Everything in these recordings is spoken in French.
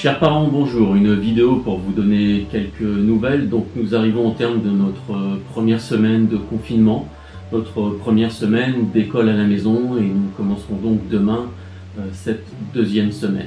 Chers parents, bonjour. Une vidéo pour vous donner quelques nouvelles. Donc nous arrivons au terme de notre première semaine de confinement, notre première semaine d'école à la maison, et nous commencerons donc demain cette deuxième semaine.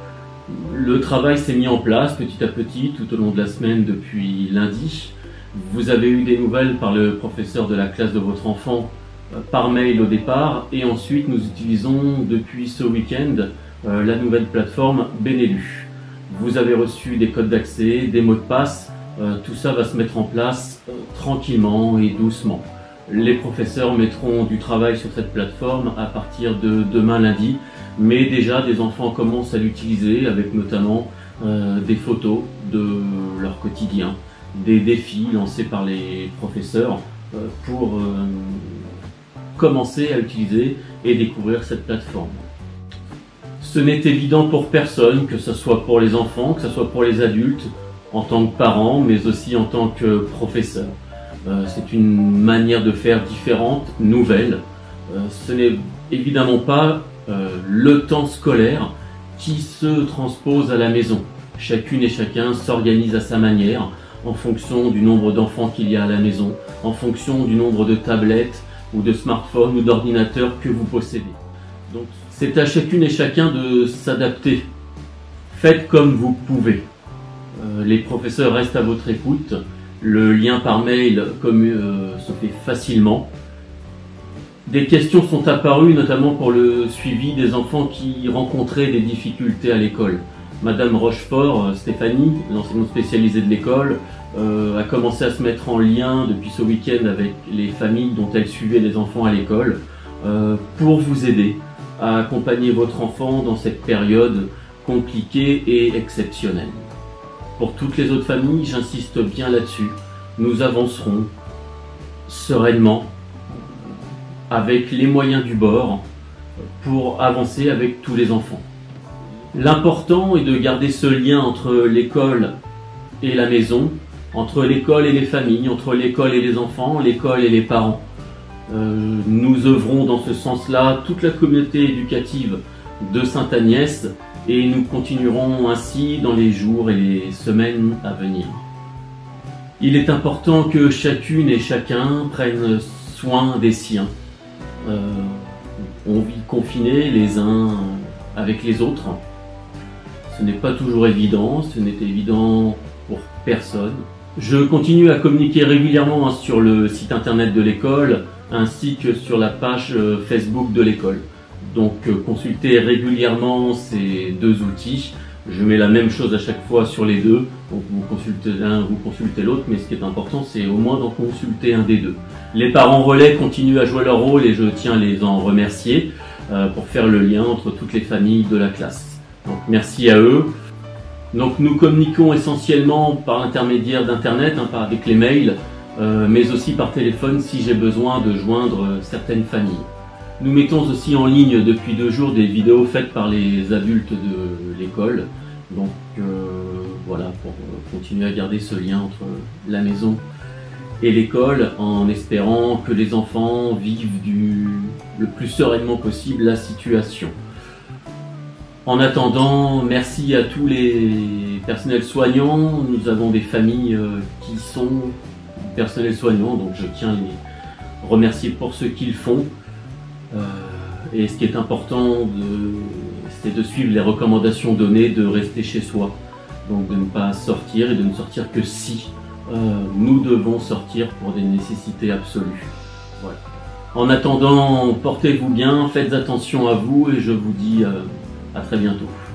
Le travail s'est mis en place petit à petit tout au long de la semaine depuis lundi. Vous avez eu des nouvelles par le professeur de la classe de votre enfant par mail au départ, et ensuite nous utilisons depuis ce week-end la nouvelle plateforme Benelu. Vous avez reçu des codes d'accès, des mots de passe, tout ça va se mettre en place tranquillement et doucement. Les professeurs mettront du travail sur cette plateforme à partir de demain lundi, mais déjà des enfants commencent à l'utiliser avec notamment des photos de leur quotidien, des défis lancés par les professeurs pour commencer à utiliser et découvrir cette plateforme. Ce n'est évident pour personne, que ce soit pour les enfants, que ce soit pour les adultes, en tant que parents, mais aussi en tant que professeur. C'est une manière de faire différente, nouvelle. Ce n'est évidemment pas le temps scolaire qui se transpose à la maison. Chacune et chacun s'organise à sa manière, en fonction du nombre d'enfants qu'il y a à la maison, en fonction du nombre de tablettes ou de smartphones ou d'ordinateurs que vous possédez. Donc, c'est à chacune et chacun de s'adapter. Faites comme vous pouvez. Les professeurs restent à votre écoute. Le lien par mail se fait facilement. Des questions sont apparues, notamment pour le suivi des enfants qui rencontraient des difficultés à l'école. Madame Rochefort, Stéphanie, l'enseignante spécialisée de l'école, a commencé à se mettre en lien depuis ce week-end avec les familles dont elle suivait les enfants à l'école pour vous aider à accompagner votre enfant dans cette période compliquée et exceptionnelle. Pour toutes les autres familles, j'insiste bien là-dessus, nous avancerons sereinement avec les moyens du bord pour avancer avec tous les enfants. L'important est de garder ce lien entre l'école et la maison, entre l'école et les familles, entre l'école et les enfants, l'école et les parents. Nous œuvrons dans ce sens-là, toute la communauté éducative de Sainte-Agnès, et nous continuerons ainsi dans les jours et les semaines à venir. Il est important que chacune et chacun prenne soin des siens. On vit confinés les uns avec les autres. Ce n'est pas toujours évident, ce n'est évident pour personne. Je continue à communiquer régulièrement sur le site internet de l'école ainsi que sur la page Facebook de l'école. Donc consultez régulièrement ces deux outils. Je mets la même chose à chaque fois sur les deux. Donc vous consultez l'un, vous consultez l'autre, mais ce qui est important, c'est au moins d'en consulter un des deux. Les parents relais continuent à jouer leur rôle et je tiens à les en remercier pour faire le lien entre toutes les familles de la classe. Donc merci à eux. Donc nous communiquons essentiellement par l'intermédiaire d'internet, avec les mails, mais aussi par téléphone si j'ai besoin de joindre certaines familles. Nous mettons aussi en ligne depuis 2 jours des vidéos faites par les adultes de l'école. Donc voilà, pour continuer à garder ce lien entre la maison et l'école, en espérant que les enfants vivent le plus sereinement possible la situation. En attendant, merci à tous les personnels soignants. Nous avons des familles qui sont personnels soignants, donc je tiens à les remercier pour ce qu'ils font. Et ce qui est important, c'est de suivre les recommandations données, de rester chez soi. Donc de ne pas sortir et de ne sortir que si nous devons sortir pour des nécessités absolues. Voilà. En attendant, portez-vous bien, faites attention à vous et je vous dis à très bientôt.